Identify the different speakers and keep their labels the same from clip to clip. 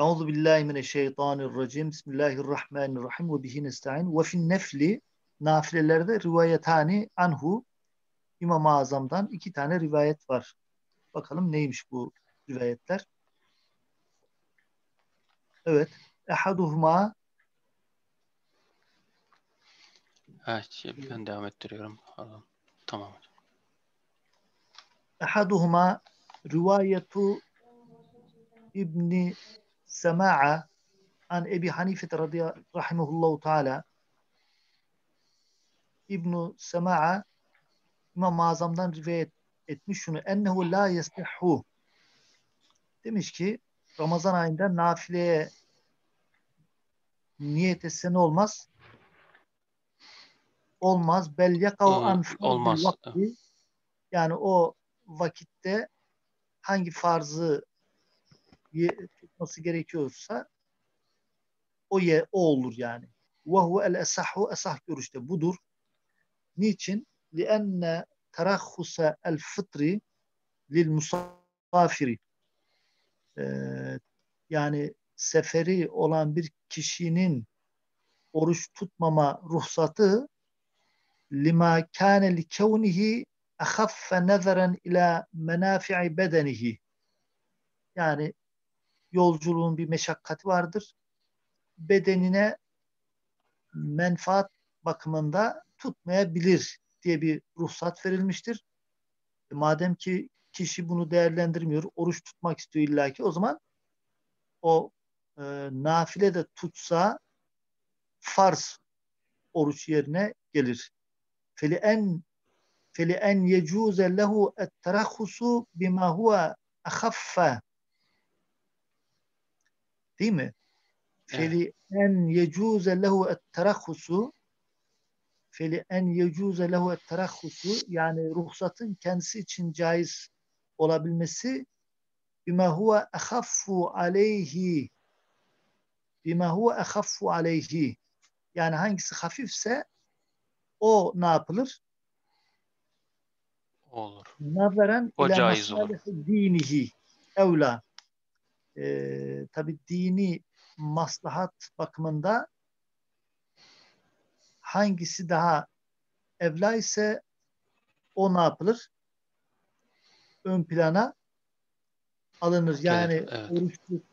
Speaker 1: Euzu billahi mineşşeytanirracim. Bismillahirrahmanirrahim ve bihi nestaîn. Ve fin nefli nafilelerde rivayetani anhu İmam-ı Azam'dan iki tane rivayet var. Bakalım neymiş bu rivayetler? Evet. Ehaduhuma
Speaker 2: Ben devam ettiriyorum. Pardon. Tamam.
Speaker 1: ehaduhuma rivayetu İbni Sema'a an Ebi Hanife rahimehullahu teala. İbn Sema'a İmam-ı Azam'dan rivayet etmiş şunu. Ennehu la yasihhu. Demiş ki Ramazan ayında nafileye niyet etsen olmaz. Olmaz. Bel yakav an fardil
Speaker 2: Olmaz.
Speaker 1: vakti. Yani o vakitte hangi farzı tutması gerekiyorsa o olur yani. Ve huve el esahhu, esah görüşte budur. Niçin? Lienne terakhusa el fıtri lil musafiri. Yani seferi olan bir kişinin oruç tutmama ruhsatı lima kâne li kevnihi ahaffe nezeren ila menafi'i bedenihi. Yani yolculuğun bir meşakkati vardır. Bedenine menfaat bakımında tutmayabilir diye bir ruhsat verilmiştir. Madem ki kişi bunu değerlendirmiyor, oruç tutmak istiyor illaki, o zaman o nafile de tutsa farz oruç yerine gelir. فلأن فلأن يجوز له الترخص بما هو أخف değil mi?
Speaker 2: Evet.
Speaker 1: فلأن يجوز له الترخص فلأن يجوز له الترخص yani ruhsatın kendisi için caiz olabilmesi bima huwa ahaffu aleyhi bima huwa ahaffu aleyhi yani hangisi hafifse o ne yapılır?
Speaker 2: Olur.
Speaker 1: Nazaren
Speaker 2: O
Speaker 1: ila
Speaker 2: caiz olur.
Speaker 1: masalihi dinihi evla. Tabi dini maslahat bakımında hangisi daha evla ise o ne yapılır? Ön plana alınır.
Speaker 2: Gelir.
Speaker 1: Yani
Speaker 2: Evet.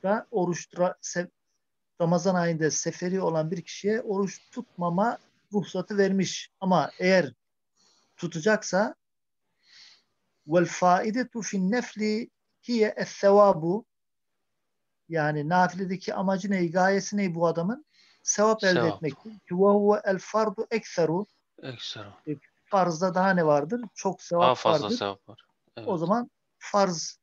Speaker 1: Ramazan ayında seferi olan bir kişiye oruç tutmama ruhsatı vermiş. Ama eğer tutacaksa vel faidetu fin nefli hiye es-sevabu yani nafiledeki amacı ne, gayesi ne bu adamın? Sevap elde
Speaker 2: Sevap.
Speaker 1: etmektir. Ve huve el fardu ekseru.
Speaker 2: Ekstra.
Speaker 1: E, Farzda daha ne vardır? Çok
Speaker 2: Daha
Speaker 1: sevap
Speaker 2: fazla
Speaker 1: vardır.
Speaker 2: sevap var.
Speaker 1: O
Speaker 2: Evet.
Speaker 1: zaman farz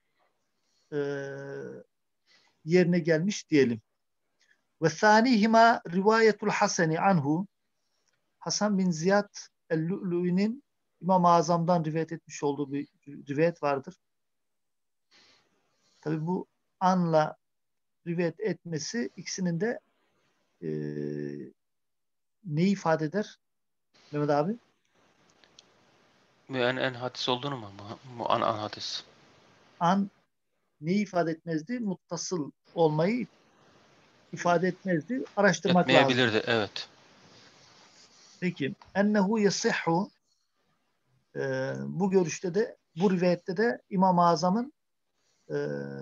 Speaker 1: e, yerine gelmiş diyelim. Ve thanihima rivayetul haseni anhu Hasan bin Ziyad el-Lu'lu'nun İmam-ı Azam'dan rivayet etmiş olduğu bir rivayet vardır. Tabi bu anla rivayet etmesi ikisinin de e, neyi ifade eder Mehmet abi?
Speaker 2: En hadis olduğunu mu? An hadis.
Speaker 1: An neyi ifade etmezdi? Muttasıl olmayı ifade etmezdi. Araştırmak lazım.
Speaker 2: Etmeyebilirdi. Evet.
Speaker 1: Peki. Ennehu yasihhu bu görüşte de bu rivayette de İmam-ı Azam'ın e,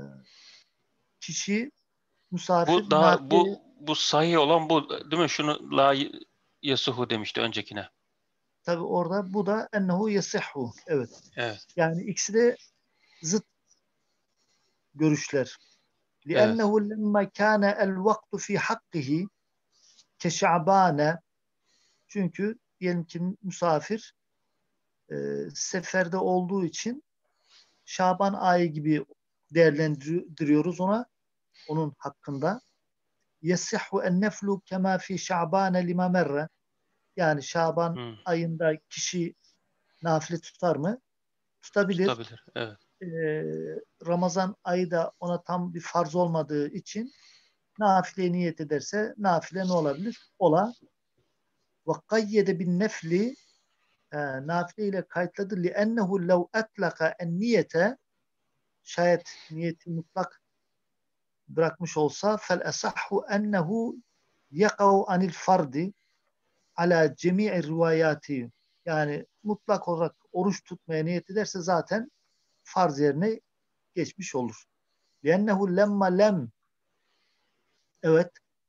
Speaker 1: kişi misafir
Speaker 2: Bu daha
Speaker 1: nafile
Speaker 2: bu sahih olan bu değil mi? Şunu la yasuhu demişti öncekine.
Speaker 1: tabi orada bu da ennehu yasihhu. Evet.
Speaker 2: Evet.
Speaker 1: Yani ikisi de zıt görüşler.
Speaker 2: Evet.
Speaker 1: لِأَنَّهُ لَمَّا كَانَ الْوَقْتُ فِي حَقِّهِ كَشَعْبَانَ çünkü diyelim ki misafir seferde olduğu için Şaban ayı gibi değerlendiriyoruz onun hakkında. Yesihhu en neflu kema fi Şaban lima merre. Yani Şaban
Speaker 2: Hmm.
Speaker 1: ayında kişi nafile tutar mı? Tutabilir.
Speaker 2: Tutabilir. Evet.
Speaker 1: Ee, Ramazan ayı da ona tam bir farz olmadığı için nafile niyet ederse nafile ne olabilir? Ola. Ve kayyede bin nefli nafile ile kayıtladı. لِأَنَّهُ لَوْ اَطْلَقَ النِّيَةَ şayet niyeti mutlak bırakmış olsa fel esahhu ennehu yakav anil fardi ala cemi'i rivayati, yani mutlak olarak oruç tutmaya niyet ederse zaten farz yerine geçmiş olur. Lennehu lemma lem, evet,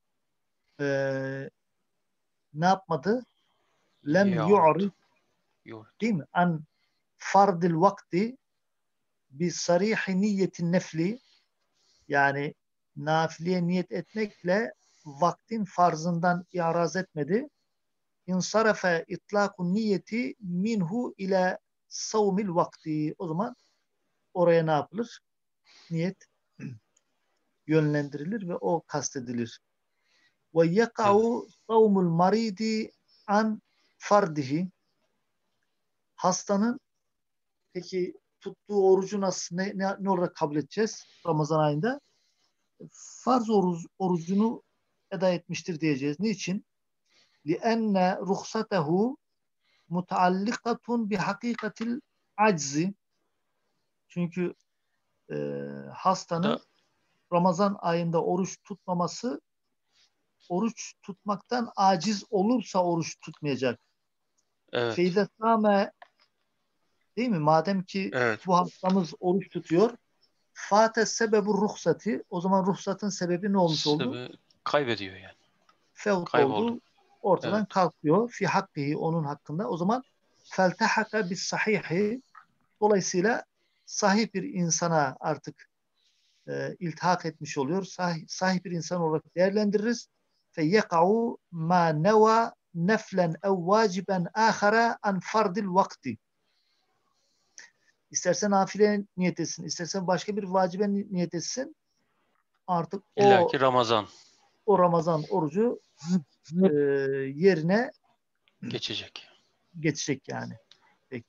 Speaker 1: ne yapmadı? Lem
Speaker 2: Yahut.
Speaker 1: yu'rid,
Speaker 2: Yahut.
Speaker 1: değil mi? An fardil vakti bi sarihi niyetin nefli, yani nafileye niyet etmekle vaktin farzından i'raz etmedi. İnsarafe itlakun niyeti minhu ile savmil vakti. O zaman oraya ne yapılır? Niyet yönlendirilir ve o kastedilir. Ve
Speaker 2: Evet.
Speaker 1: yeka'u savmul maridi an fardihi. Hastanın peki tuttuğu orucu nasıl, ne olarak kabul edeceğiz Ramazan ayında? Farz orucunu eda etmiştir diyeceğiz. Niçin? لِأَنَّ رُخْصَتَهُ مُتَعَلِّقَةٌ بِحَقِيقَةِ الْعَجْزِ. Çünkü
Speaker 2: Bu da
Speaker 1: hastanın Ramazan ayında oruç tutmaması, oruç tutmaktan aciz olursa oruç tutmayacak.
Speaker 2: evet.
Speaker 1: Feyde sâme, değil mi? Madem ki
Speaker 2: Evet.
Speaker 1: bu hastamız oruç tutuyor, fâte sebebu ruhsati, o zaman ruhsatın sebebi ne olmuş oldu?
Speaker 2: Sebebi kaybediyor yani.
Speaker 1: Fevt
Speaker 2: Kayboldu.
Speaker 1: oldu, ortadan
Speaker 2: Evet.
Speaker 1: kalkıyor. Fi hakkihi, onun hakkında. O zaman feltehaka bis sahihi, dolayısıyla sahih bir insana artık iltihak etmiş oluyor. Sahih bir insan olarak değerlendiririz. Fe yeka'u ma neva neflen ev vaciben ahara an fardil vakti. İstersen nafile niyet etsin, istersen başka bir vacibe niyet etsin. Artık
Speaker 2: İlla
Speaker 1: o
Speaker 2: ki Ramazan
Speaker 1: Ramazan orucu e, yerine
Speaker 2: geçecek.
Speaker 1: geçecek yani. Peki.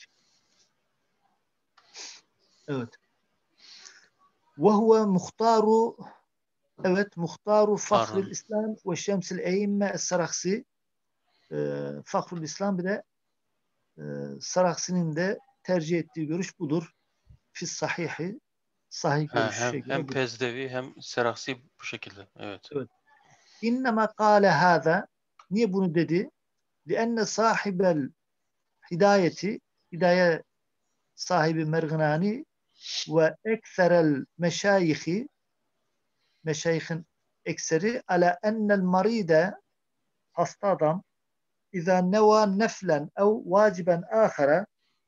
Speaker 1: Evet. Ve huve muhtaru, evet, muhtaru Fahrül
Speaker 2: Harun.
Speaker 1: İslam ve Şemsil Eyyimme Es-Saraksi. Fahrül İslam bir de Saraksi'nin de tercih ettiği görüş budur. Fis sahihi, sahih görüşe
Speaker 2: Hem
Speaker 1: göre budur.
Speaker 2: Pezdevi hem Seraksi bu şekilde. Evet.
Speaker 1: Evet. İnnemâ kâle hâzâ, niye bunu dedi? Lienne sahibel hidayeti, hidaye sahibi Mergınani ve ekserel meşayihi, meşayihin ekseri ala ennel maride, hasta adam, İza neva neflen ev vaciben ahara,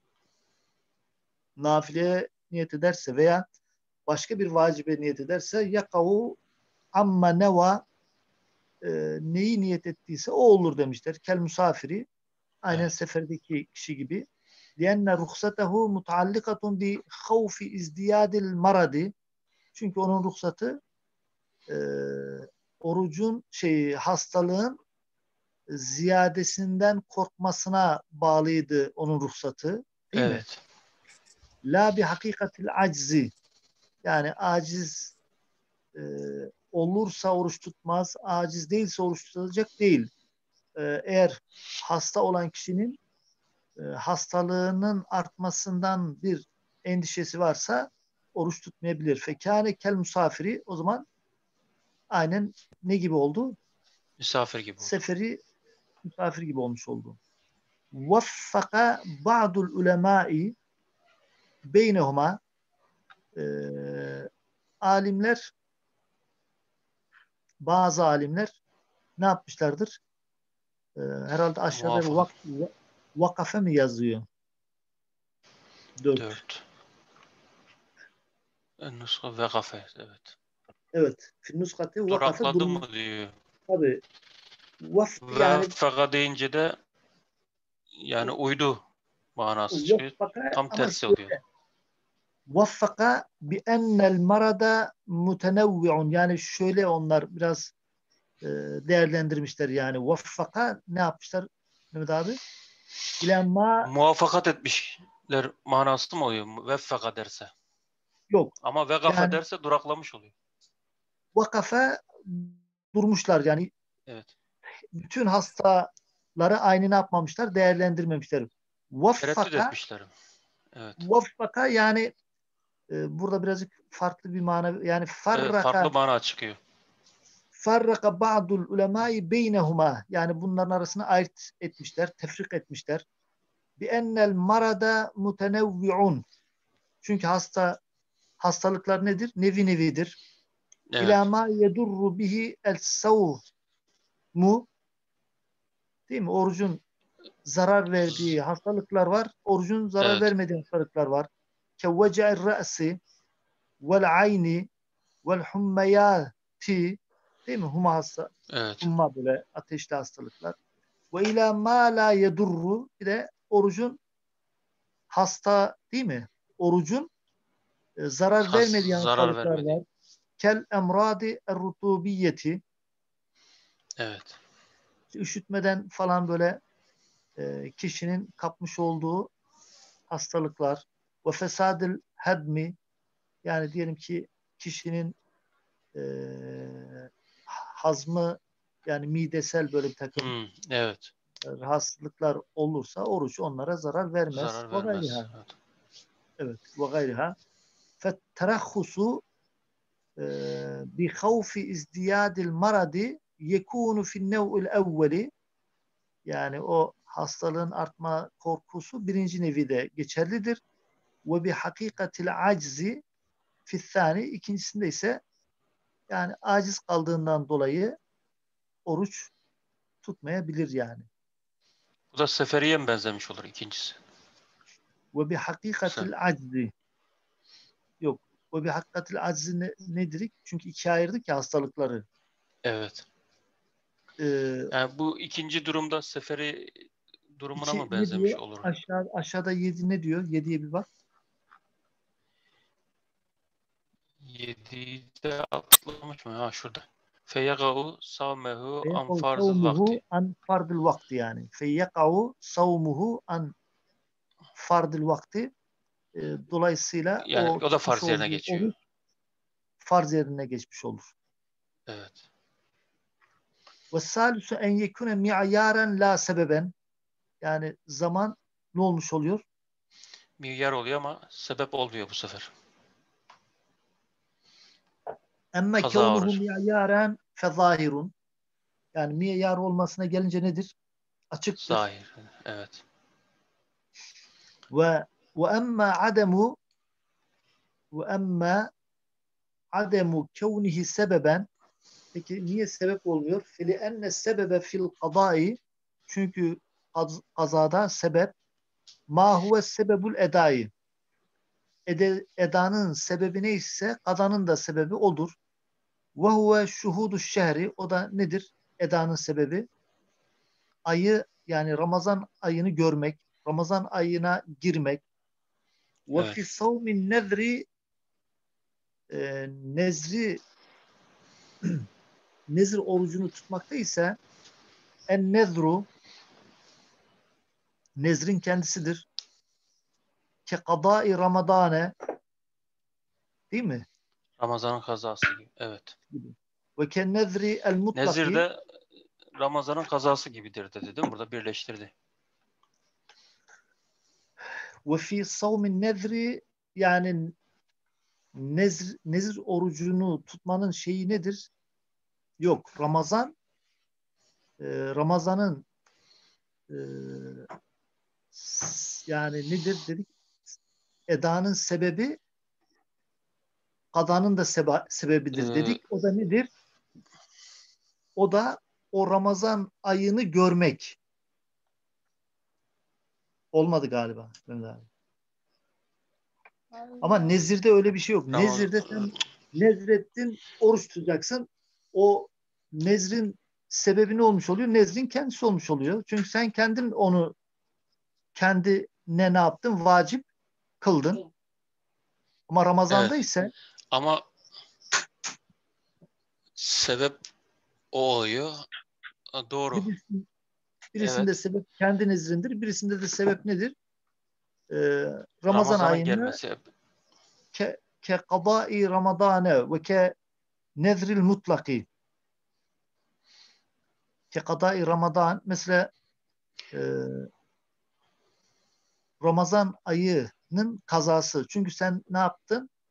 Speaker 1: nafileye niyet ederse veya başka bir vacibe niyet ederse yakavu amma neva, neyi niyet ettiyse o olur demişler. Kel musafiri, aynen
Speaker 2: Evet.
Speaker 1: seferdeki kişi gibi. Lienne ruhsatehu mutaallikatun bi havfi izdiyadil maradi. Çünkü onun ruhsatı e, orucun hastalığın ziyadesinden korkmasına bağlıydı onun ruhsatı. Değil mi?
Speaker 2: Evet.
Speaker 1: La bi hakikatil aczi. Yani aciz e, olursa oruç tutmaz, aciz değilse oruç tutacak değil. Eğer hasta olan kişinin hastalığının artmasından bir endişesi varsa oruç tutmayabilir. Fekâne kel musafiri, o zaman aynen ne gibi oldu?
Speaker 2: Misafir gibi oldu.
Speaker 1: Seferi misafir gibi olmuş oldu. Vaffaka ba'dul ulemâi beynehuma, e, alimler, bazı alimler ne yapmışlardır? Herhalde aşağıda
Speaker 2: Muvaffak.
Speaker 1: vakafe mi yazıyor? 4.
Speaker 2: 4. Nuska ve kafe. Evet.
Speaker 1: Evet. Finnuskati vakafe
Speaker 2: Durakladı
Speaker 1: durum.
Speaker 2: mı diyor.
Speaker 1: Tabii.
Speaker 2: Ve
Speaker 1: Yani
Speaker 2: faka deyince de yani uydu manası çıkıyor.
Speaker 1: vaffaka,
Speaker 2: Tam
Speaker 1: ama
Speaker 2: tersi oluyor.
Speaker 1: şöyle. Vaffaka bi ennel marada mutenevvi'un. Yani şöyle onlar biraz değerlendirmişler yani. Vaffaka ne yapmışlar Mehmet abi? İlemma
Speaker 2: Muvaffakat etmişler manası mı oluyor? Veffaka derse.
Speaker 1: yok.
Speaker 2: Ama vegafe
Speaker 1: Yani
Speaker 2: derse duraklamış oluyor.
Speaker 1: vakafe durmuşlar yani,
Speaker 2: Evet.
Speaker 1: bütün hastaları aynı ne yapmamışlar? Değerlendirmemişler.
Speaker 2: Tereddüt
Speaker 1: Vaffaka,
Speaker 2: etmişler. Evet.
Speaker 1: vaffaka yani burada birazcık farklı bir mana, yani
Speaker 2: Farklı mana çıkıyor.
Speaker 1: farraka ba'dul ulemâi beynehuma, yani bunların arasını ayırt etmişler, tefrik etmişler. Bi ennel marada mutenevvi'un, çünkü hastalıklar nedir? Nevi nevidir. İlâ
Speaker 2: Evet.
Speaker 1: mâ yedurru bihi el savmu, değil mi? Orucun zarar verdiği hastalıklar var. Orucun zarar
Speaker 2: Evet.
Speaker 1: vermediği hastalıklar var. Kevvece'ir ra'si vel ayni vel hummeyati, değil mi?
Speaker 2: Evet.
Speaker 1: Humma, böyle ateşli hastalıklar. Ve ilâ mâ la yedurru, bir de orucun değil mi? Orucun zarar vermediği
Speaker 2: Zarar
Speaker 1: hastalıklar
Speaker 2: vermediği.
Speaker 1: var. Kel emradi er-rutubiyeti,
Speaker 2: Evet.
Speaker 1: üşütmeden falan böyle kişinin kapmış olduğu hastalıklar. Ve fesadil hedmi, yani diyelim ki kişinin e, hazmı, yani midesel böyle bir takım
Speaker 2: Evet.
Speaker 1: rahatsızlıklar olursa oruç onlara zarar vermez.
Speaker 2: Zarar
Speaker 1: Ve
Speaker 2: vermez.
Speaker 1: gayriha.
Speaker 2: Evet.
Speaker 1: Evet. Ve gayriha. Fetterakhusu bi havfi izdiyadil maradi yekunu fin nev'il evveli, yani o hastalığın artma korkusu birinci nevide geçerlidir. Ve bi hakikatil aczi fi'thani, ikincisinde ise yani aciz kaldığından dolayı oruç tutmayabilir yani.
Speaker 2: Bu da seferiye mi benzemiş olur ikincisi?
Speaker 1: Ve bi hakikatil aczi, yok. Ve bi hakikatil aczi nedir? Çünkü ikiye ayırdık ya hastalıkları.
Speaker 2: Evet.
Speaker 1: Ee,
Speaker 2: Yani bu ikinci durumda seferi durumuna mı
Speaker 1: ne
Speaker 2: benzemiş
Speaker 1: diyor?
Speaker 2: olur?
Speaker 1: Aşağıda 7 ne diyor? 7'ye bir bak.
Speaker 2: 7'yi de atlamış mı? Ha, şurada. Feyegâhu savmehu an
Speaker 1: Feyekav
Speaker 2: farzıl
Speaker 1: savmuhu
Speaker 2: vakti.
Speaker 1: an fardıl vakti yani. Feyekav savmuhu an fardıl vakti. Dolayısıyla
Speaker 2: Yani
Speaker 1: o
Speaker 2: o da
Speaker 1: tutmuş
Speaker 2: farz yerine
Speaker 1: olduğu
Speaker 2: geçiyor.
Speaker 1: oruç farz yerine geçmiş olur.
Speaker 2: Evet.
Speaker 1: Ve salisu en yekune mi'yaren la sebeben, yani zaman ne olmuş oluyor?
Speaker 2: Milyar oluyor ama sebep olmuyor bu sefer.
Speaker 1: Emme
Speaker 2: Kaza
Speaker 1: kevnuhu
Speaker 2: oruç.
Speaker 1: mi'yaren fezahirun, yani mi'yar olmasına gelince nedir? Açıktır.
Speaker 2: Zahir. Evet.
Speaker 1: Ve ve emme ademu ve emme ademu kevnihi sebeben, peki niye sebep olmuyor? Fili enne sebebe fil kadai, çünkü kazada sebep ma huve sebebul edai, edanın sebebi neyse kadanın da sebebi odur. Ve huve şuhudu şehri, o da nedir? Edanın sebebi ayı, yani Ramazan ayını görmek, Ramazan ayına girmek. Ve fi
Speaker 2: Evet.
Speaker 1: savmin nezri, nezri nezir orucunu tutmakta ise en nezru, nezrin kendisidir. Ke kadai ramadane, değil mi?
Speaker 2: Ramazanın kazası gibi. Evet.
Speaker 1: Ve ke nezri el
Speaker 2: Nezir
Speaker 1: mutlaki,
Speaker 2: de Ramazanın kazası gibidir dedi değil mi? Burada birleştirdi.
Speaker 1: ve fi savmin nezri, yani nezir orucunu tutmanın şeyi nedir? Yok. Ramazan'ın e, yani nedir dedik? Edanın sebebi kadanın da sebebidir
Speaker 2: Ee,
Speaker 1: dedik. O da nedir? O da o Ramazan ayını görmek. Olmadı galiba. Ama nezirde öyle bir şey yok.
Speaker 2: Ramazan,
Speaker 1: Nezirde sen nezrettin, oruç tutacaksın. O nezrin sebebi ne olmuş oluyor? Nezrin kendisi olmuş oluyor. Çünkü sen kendin onu kendine ne yaptın? Vacip kıldın. Ama Ramazan'da
Speaker 2: evet.
Speaker 1: ise
Speaker 2: Ama sebep o oluyor. Doğru.
Speaker 1: birisinde
Speaker 2: Evet.
Speaker 1: sebep kendi nezrindir. Birisinde de sebep nedir? Ee, Ramazan
Speaker 2: Ramazan'ın
Speaker 1: ayını
Speaker 2: gelmesi.
Speaker 1: ke kadai Ramadane ve ke nezril mutlaki, ke kadai Ramadan, mesela e, Ramazan ayının kazası. Çünkü sen ne yaptın?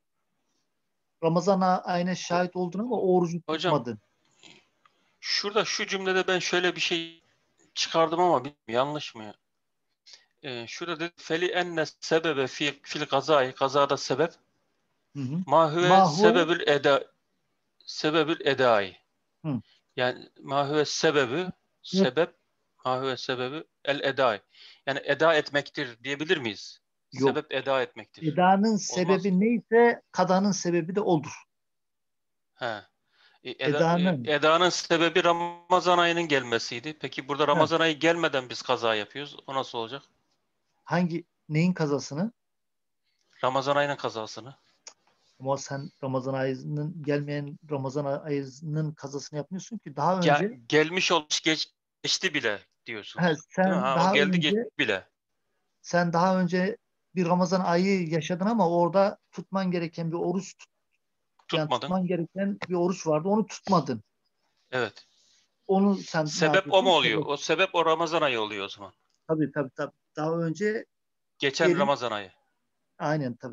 Speaker 1: Ramazan ayına şahit oldun ama o orucu
Speaker 2: Hocam
Speaker 1: tutmadın.
Speaker 2: şurada şu cümlede ben şöyle bir şey çıkardım ama bilmiyorum, yanlış mı? Şurada dedi feli enne sebebe fil kazayı, kazada sebep
Speaker 1: Hı hı.
Speaker 2: ma huve
Speaker 1: Mahve
Speaker 2: sebebül edai.
Speaker 1: hı.
Speaker 2: Yani ma huve
Speaker 1: Evet.
Speaker 2: sebep ma huve sebebi el edai. Yani eda etmektir diyebilir miyiz?
Speaker 1: Yok.
Speaker 2: Sebep eda etmektir.
Speaker 1: Eda'nın
Speaker 2: Olmaz.
Speaker 1: sebebi neyse kadanın sebebi de odur.
Speaker 2: He.
Speaker 1: Eda'nın
Speaker 2: Eda'nın sebebi Ramazan ayının gelmesiydi. Peki burada
Speaker 1: he,
Speaker 2: Ramazan ayı gelmeden biz kaza yapıyoruz. O nasıl olacak?
Speaker 1: neyin kazasını?
Speaker 2: Ramazan ayının kazasını.
Speaker 1: Ama sen Ramazan ayının gelmeyen Ramazan ayının kazasını yapmıyorsun ki daha önce
Speaker 2: Gelmiş olmuş geçti bile
Speaker 1: he,
Speaker 2: diyorsunuz. Değil mi?
Speaker 1: sen
Speaker 2: Ha, o
Speaker 1: daha
Speaker 2: geldi geçti
Speaker 1: önce
Speaker 2: bile.
Speaker 1: sen daha önce bir Ramazan ayı yaşadın ama orada tutman gereken bir oruç yani
Speaker 2: Tutmadın.
Speaker 1: tutman gereken bir oruç vardı. Onu tutmadın.
Speaker 2: Evet.
Speaker 1: Onu sen ne
Speaker 2: Sebep o mu
Speaker 1: yapıyorsun?
Speaker 2: oluyor? O sebep o Ramazan ayı oluyor o zaman.
Speaker 1: Tabii. Daha önce
Speaker 2: Geçen
Speaker 1: diyelim
Speaker 2: Ramazan ayı.
Speaker 1: aynen tabii.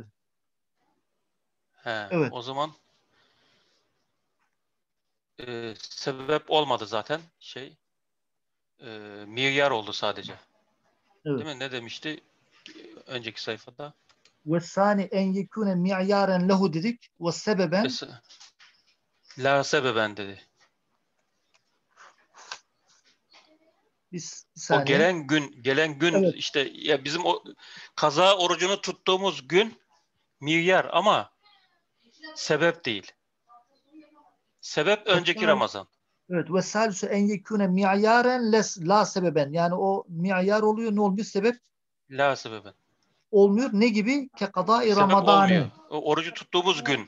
Speaker 2: He,
Speaker 1: Evet.
Speaker 2: o zaman sebep olmadı zaten. E, milyar oldu sadece.
Speaker 1: Evet.
Speaker 2: Değil mi? Ne demişti önceki sayfada?
Speaker 1: Ve sani en yekune mi'yaren lehu dedik ve sebeben
Speaker 2: La sebeben dedi.
Speaker 1: bir
Speaker 2: O
Speaker 1: saniye.
Speaker 2: gelen gün
Speaker 1: Evet.
Speaker 2: işte ya bizim o kaza orucunu tuttuğumuz gün milyar ama sebep değil. Sebep önceki Ramazan.
Speaker 1: Evet ve salisu en yekune mi'yaren la sebeben. Yani o mi'yar oluyor ne olmuyor? Sebep
Speaker 2: La sebeben.
Speaker 1: olmuyor. Ne gibi? Ke kadai
Speaker 2: Sebep olmuyor.
Speaker 1: ramadane.
Speaker 2: O orucu tuttuğumuz gün.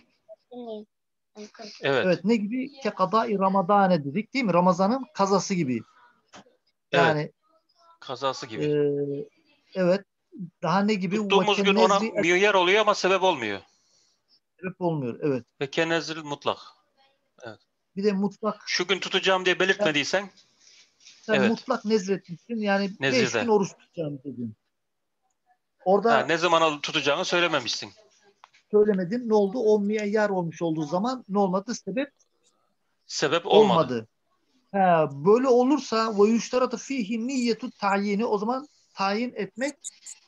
Speaker 2: Evet.
Speaker 1: Evet ne gibi? Ke kadai ramadane dedik değil mi? Ramazanın kazası gibi.
Speaker 2: Evet.
Speaker 1: Yani
Speaker 2: Kazası gibi.
Speaker 1: e, evet daha ne gibi? Ve
Speaker 2: Tuttuğumuz gün ona
Speaker 1: kennezri
Speaker 2: milyar oluyor ama sebep olmuyor.
Speaker 1: sebep olmuyor. Evet.
Speaker 2: Ve kenezril mutlak. Evet.
Speaker 1: Bir de mutlak
Speaker 2: Şu gün tutacağım diye
Speaker 1: sen,
Speaker 2: belirtmediysen
Speaker 1: sen
Speaker 2: evet.
Speaker 1: mutlak nezretmişsin. Yani 5 gün
Speaker 2: Nezirde.
Speaker 1: oruç tutacağım dedin.
Speaker 2: Ha,
Speaker 1: Orada
Speaker 2: ne zaman tutacağını söylememişsin.
Speaker 1: söylemedin. Ne oldu? O mi'yar olmuş olduğu zaman ne olmadı? Sebep
Speaker 2: Sebep olmadı.
Speaker 1: olmadı. Böyle olursa ve yüşteratı fihi niyyetu tayini o zaman tayin etmek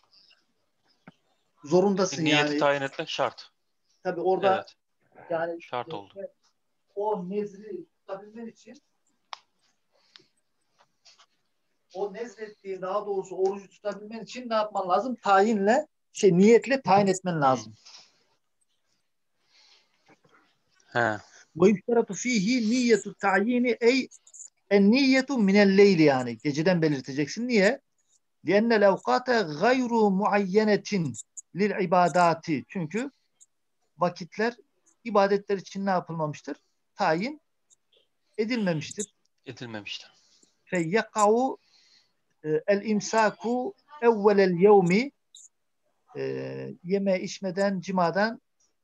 Speaker 1: zorundasın
Speaker 2: Niyeti
Speaker 1: yani.
Speaker 2: tayin etmek şart.
Speaker 1: Tabii orada
Speaker 2: Evet.
Speaker 1: yani
Speaker 2: Şart oldu.
Speaker 1: o nezri tutabilmen için o nezrettiğin daha doğrusu orucu tutabilmen için ne yapman lazım? Tayinle niyetle tayin etmen
Speaker 2: Hı.
Speaker 1: lazım.
Speaker 2: He.
Speaker 1: Ve yüşteratı fihi niyyetu tayini ey en niyetu minel leyli yani. Geceden belirteceksin. Niye? لأن الأوقات غير معينة للعبادات. Çünkü vakitler ibadetler için ne yapılmamıştır? Tayin edilmemiştir.
Speaker 2: Edilmemiştir.
Speaker 1: فيقع الإمساك أول اليوم yeme içmeden cimadan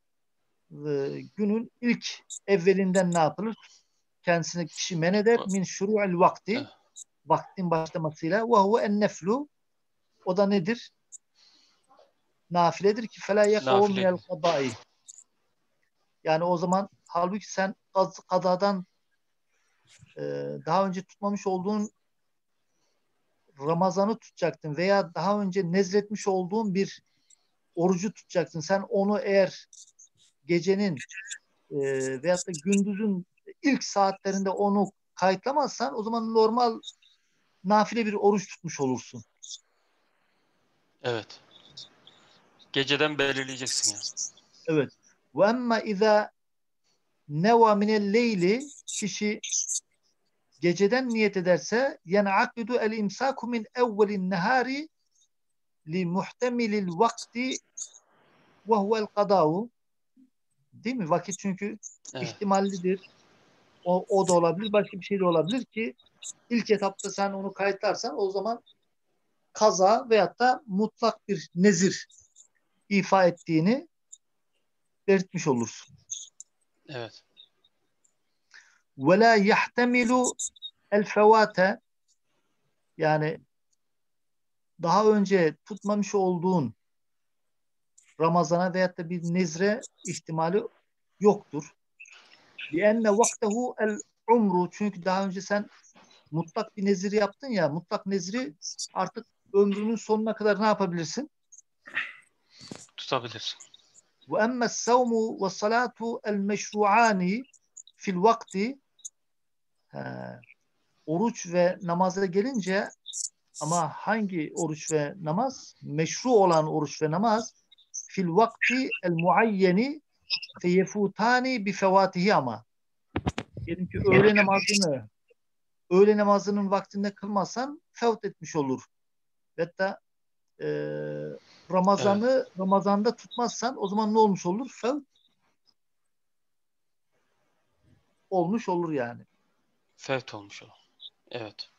Speaker 1: günün ilk evvelinden ne yapılır? Kendisini kişi men eder. Min şuru'il vakti
Speaker 2: Eh,
Speaker 1: vaktin başlamasıyla ve huve en neflu o da nedir? Nafiledir ki fela yekavu
Speaker 2: Nafile
Speaker 1: minel
Speaker 2: gün.
Speaker 1: kadai. Yani o zaman halbuki sen kadadan e, daha önce tutmamış olduğun Ramazan'ı tutacaktın veya daha önce nezletmiş olduğun bir orucu tutacaksın. Sen onu eğer gecenin e, veyahut da gündüzün ilk saatlerinde onu kayıtlamazsan o zaman normal nafile bir oruç tutmuş olursun.
Speaker 2: Evet. Geceden belirleyeceksin ya.
Speaker 1: Evet. Ve emma izâ neva minel leyli kişi geceden niyet ederse yen'akidu el imsaku min evvelin nehari li muhtemilil vakti ve huvel kadâhu. Değil mi? Vakit çünkü
Speaker 2: Evet.
Speaker 1: ihtimallidir. O da olabilir. Başka bir şey de olabilir ki ilk etapta sen onu kayıtlarsan o zaman kaza veyahut da mutlak bir nezir ifa ettiğini belirtmiş olursun.
Speaker 2: Evet.
Speaker 1: Ve la yahtemilu el fevate yani daha önce tutmamış olduğun Ramazana veyahut da bir nezre ihtimali yoktur. لِأَنَّ وَقْتَهُ الْعُمْرُ Çünkü daha önce sen mutlak bir nezir yaptın ya, mutlak nezri artık ömrünün sonuna kadar ne yapabilirsin?
Speaker 2: Tutabilirsin.
Speaker 1: وَأَمَّا السَّوْمُ وَالصَّلَاةُ الْمَشْرُعَانِ fil vakti oruç ve namaza gelince ama hangi oruç ve namaz? Meşru olan oruç ve namaz fil vakti el muayyeni feyefutani bi fevatihi ama. Diyelim ki öğle namazının vaktinde kılmazsan fevt etmiş olur. Hatta e,
Speaker 2: Evet.
Speaker 1: Ramazan'da tutmazsan o zaman ne olmuş olur? Fevt olmuş olur yani.
Speaker 2: Fevt olmuş o. Evet.